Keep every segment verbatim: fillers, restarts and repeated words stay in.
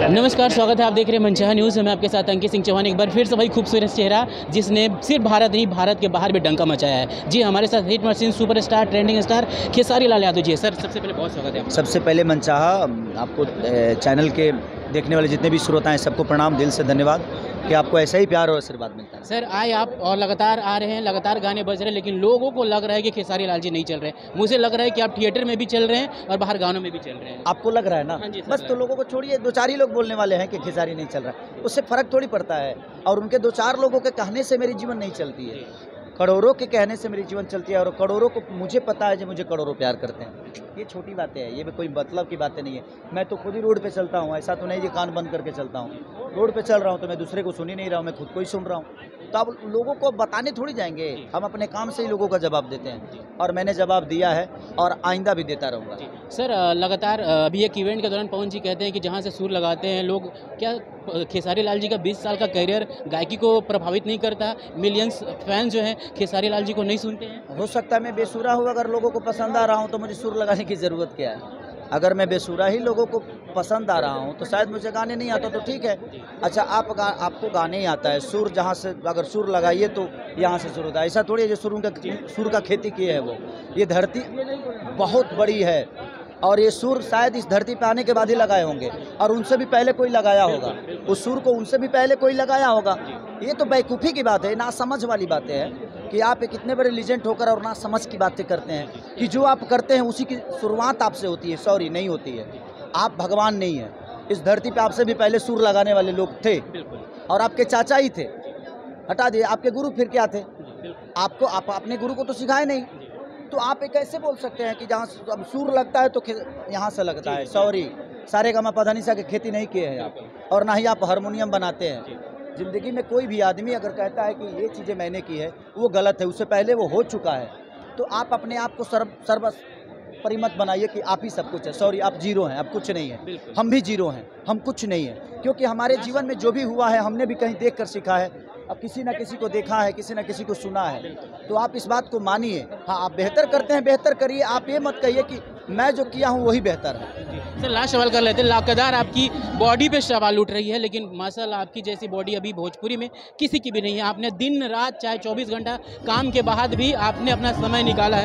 नमस्कार, स्वागत है। आप देख रहे हैं मनचाहा न्यूज़। मैं आपके साथ अंकित सिंह चौहान। एक बार फिर से वही खूबसूरत चेहरा जिसने सिर्फ भारत नहीं, भारत के बाहर भी डंका मचाया है। जी, हमारे साथ hit machine superstar, trending star Khesari Lal Yadav ji है। सर, सबसे पहले बहुत स्वागत है आपका। सबसे पहले मनचाहा आपको चैनल के देखने वाले जितने भी श्रोता हैं सबको प्रणाम, दिल से धन्यवाद कि आपको ऐसा ही प्यार और आशीर्वाद मिलता है। सर, आए आप और लगातार आ रहे हैं, लगातार गाने बज रहे हैं, लेकिन लोगों को लग रहा है कि खेसारी लाल जी नहीं चल रहे हैं। मुझे लग रहा है कि आप थिएटर में भी चल रहे हैं और बाहर गानों में भी चल रहे हैं। आपको लग रहा है ना? हाँ जी, बस तो लोगों को छोड़िए, दो चार ही लोग बोलने वाले हैं कि खेसारी नहीं चल रहा है, उससे फर्क थोड़ी पड़ता है। और उनके दो चार लोगों के कहने से मेरी जीवन नहीं चलती है, करोड़ों के कहने से मेरी जीवन चलती है। और करोड़ों को मुझे पता है जो मुझे करोड़ों प्यार करते हैं। ये छोटी बातें हैं, ये भी कोई मतलब की बातें नहीं है। मैं तो खुद ही रोड पे चलता हूँ, ऐसा तो नहीं कि कान बंद करके चलता हूँ। रोड पे चल रहा हूँ तो मैं दूसरे को सुन ही नहीं रहा हूँ, मैं खुद को ही सुन रहा हूँ। तो अब लोगों को बताने थोड़ी जाएंगे, हम अपने काम से ही लोगों का जवाब देते हैं और मैंने जवाब दिया है और आइंदा भी देता रहूँगा। सर, लगातार अभी एक इवेंट के दौरान पवन जी कहते हैं कि जहाँ से सुर लगाते हैं लोग, क्या खेसारी लाल जी का बीस साल का करियर गायकी को प्रभावित नहीं करता? मिलियंस फैंस जो हैं खेसारी लाल जी को नहीं सुनते हैं? हो सकता है मैं बेसुरा हूँ, अगर लोगों को पसंद आ रहा हूँ तो मुझे सुर लगाने की ज़रूरत क्या है? अगर मैं बेसुरा ही लोगों को पसंद आ रहा हूँ तो शायद मुझे गाने नहीं आता तो ठीक है। अच्छा, आप गा, आपको गाने ही आता है, सुर जहाँ से अगर सुर लगाइए तो यहाँ से सुर होता है। ऐसा थोड़ी है जो सुर का सुर का खेती किए है वो। ये धरती बहुत बड़ी है और ये सुर शायद इस धरती पे आने के बाद ही लगाए होंगे और उनसे भी पहले कोई लगाया होगा। उस सुर को उनसे भी पहले कोई लगाया होगा। ये तो बेवकूफ़ी की बात है, ना समझ वाली बातें हैं कि आप एक इतने बड़े लीजेंड होकर और ना समझ की बातें करते हैं कि जो आप करते हैं उसी की शुरुआत आपसे होती है। सॉरी, नहीं होती है। आप भगवान नहीं हैं। इस धरती पे आपसे भी पहले सुर लगाने वाले लोग थे और आपके चाचा ही थे। हटा दिए, आपके गुरु फिर क्या थे? आपको आप अपने गुरु को तो सिखाए नहीं, तो आप एक कैसे बोल सकते हैं कि जहाँ अब सुर लगता है तो यहाँ से लगता है? सॉरी, सारे गामा पधानिसा के खेती नहीं किए हैं आप और ना ही आप हारमोनियम बनाते हैं। ज़िंदगी में कोई भी आदमी अगर कहता है कि ये चीज़ें मैंने की है वो गलत है, उससे पहले वो हो चुका है। तो आप अपने आप को सर्व सर्व परिमत बनाइए कि आप ही सब कुछ है। सॉरी, आप जीरो हैं, आप कुछ नहीं है। हम भी जीरो हैं, हम कुछ नहीं है, क्योंकि हमारे जीवन में जो भी हुआ है हमने भी कहीं देख कर सीखा है। अब किसी न किसी को देखा है, किसी न किसी को सुना है, तो आप इस बात को मानिए। हाँ, आप बेहतर करते हैं, बेहतर करिए। आप ये मत कहिए कि मैं जो किया हूँ वही बेहतर है। सर, लास्ट सवाल कर लेते हैं। लाकदार आपकी बॉडी पे सवाल उठ रही है, लेकिन माशाल्लाह आपकी जैसी बॉडी अभी भोजपुरी में किसी की भी नहीं है। आपने दिन रात चाहे चौबीस घंटा काम के बाद भी आपने अपना समय निकाला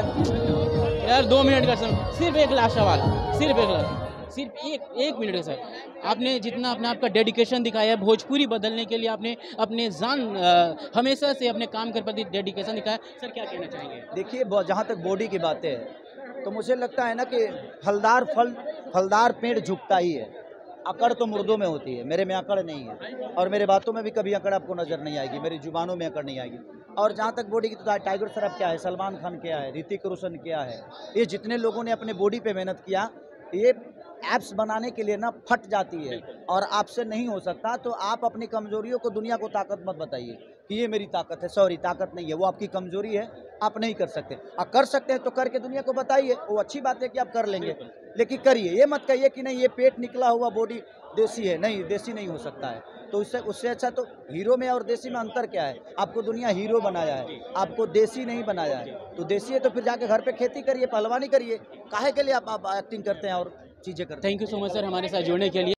है। यार दो मिनट का समय, सिर्फ एक लास्ट सवाल, सिर्फ एक लास्ट सिर्फ एक एक मिनट का सर। आपने जितना अपना आपका डेडिकेशन दिखाया है भोजपुरी बदलने के लिए, आपने अपने जान आ, हमेशा से अपने काम के प्रति डेडिकेशन दिखाया। सर, क्या कहना चाहेंगे? देखिए, जहाँ तक बॉडी की बातें हैं तो मुझे लगता है ना कि फलदार फल फलदार पेड़ झुकता ही है। अकड़ तो मुर्दों में होती है, मेरे में अकड़ नहीं है और मेरे बातों में भी कभी अकड़ आपको नज़र नहीं आएगी, मेरी जुबानों में अकड़ नहीं आएगी। और जहाँ तक बॉडी की, तो टाइगर श्रॉफ क्या है, सलमान खान क्या है, ऋतिक रोशन क्या है, ये जितने लोगों ने अपने बॉडी पे मेहनत किया, ये एप्स बनाने के लिए ना फट जाती है और आपसे नहीं हो सकता। तो आप अपनी कमजोरियों को दुनिया को ताकत मत बताइए कि ये मेरी ताकत है। सॉरी, ताकत नहीं है, वो आपकी कमजोरी है, आप नहीं कर सकते। आप कर सकते हैं तो करके दुनिया को बताइए, वो अच्छी बात है कि आप कर लेंगे, लेकिन करिए। ये मत कहिए कि नहीं ये पेट निकला हुआ बॉडी देसी है। नहीं, देसी नहीं हो सकता है। तो उससे उससे अच्छा तो हीरो में और देसी में अंतर क्या है? आपको दुनिया हीरो बनाया है, आपको देसी नहीं बनाया है। तो देसी है तो फिर जाके घर पे खेती करिए, पहलवानी करिए। काहे के लिए आप, आप एक्टिंग करते हैं और चीज़ें करते हैं? Thank you so much sir, हमारे साथ जुड़ने के लिए।